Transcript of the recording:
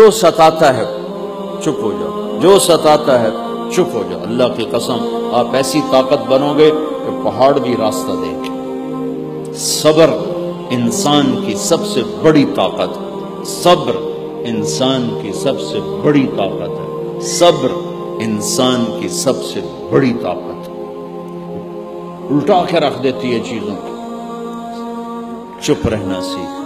जो सताता है चुप हो जाओ, जो सताता है चुप हो जाओ। अल्लाह की कसम आप ऐसी ताकत बनोगे कि पहाड़ भी रास्ता देंगे। सब्र इंसान की सबसे बड़ी ताकत है। सब्र इंसान की सबसे बड़ी ताकत है। सब्र इंसान की सबसे बड़ी ताकत है। उल्टा के रख देती है चीजों को। चुप रहना सीख।